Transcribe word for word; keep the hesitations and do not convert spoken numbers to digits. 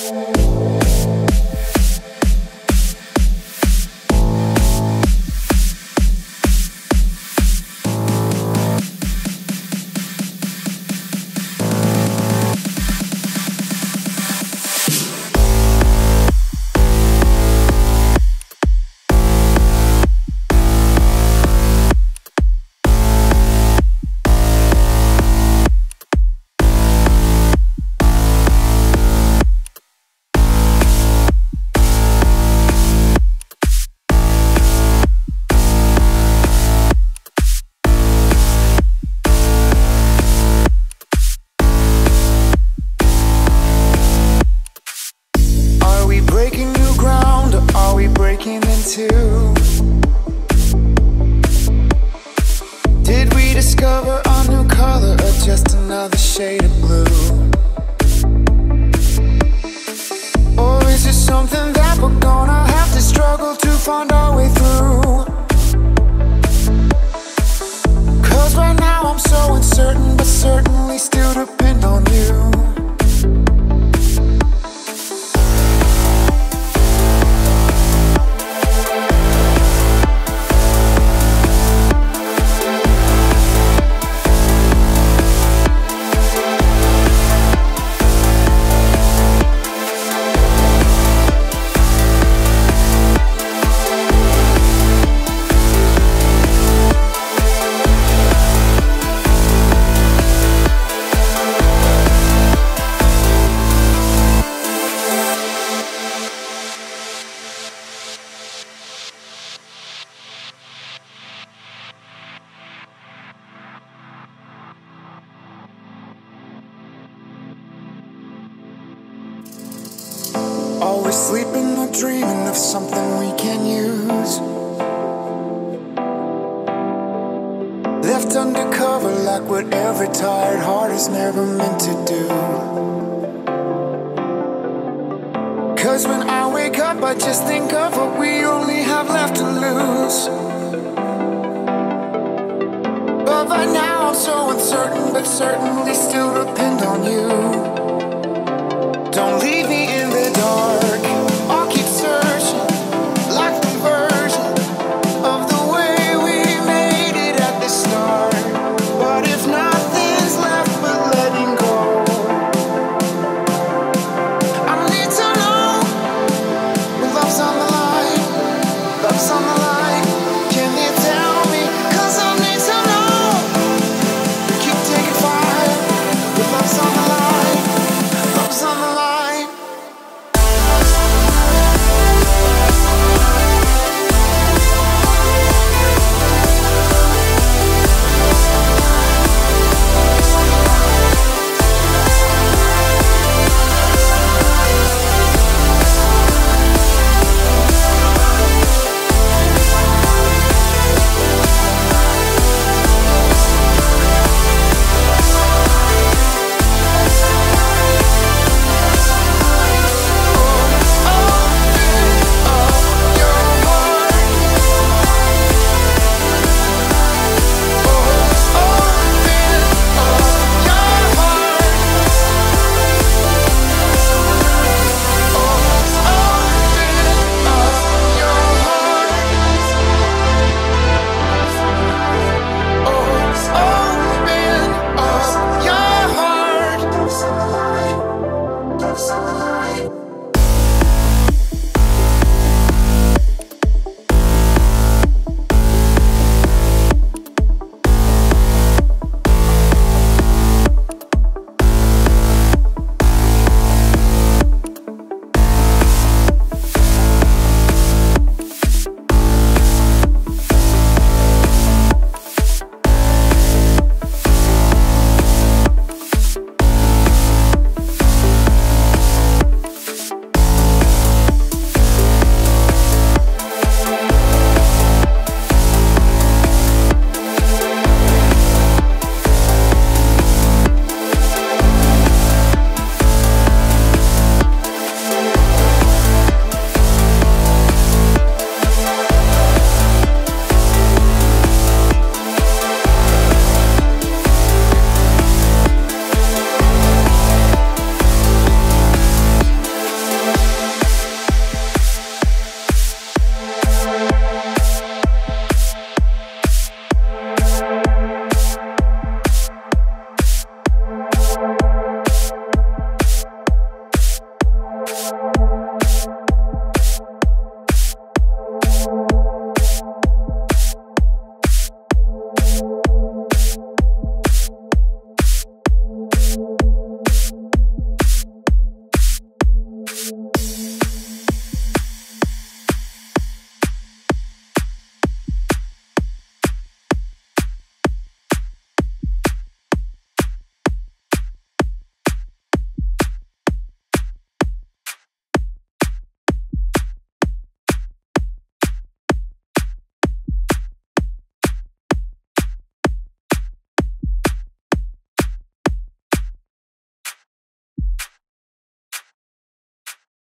Did we discover a new color or just another shade of blue? Or is it something that we're gonna have to struggle to find our way through? Cause right now I'm so uncertain, but certainly still depend on you. Always sleeping or dreaming of something we can use. Left undercover like what every tired heart is never meant to do. Cause when I wake up I just think of what we only have left to lose. But right now I'm so uncertain, but certainly still depend on you. Don't leave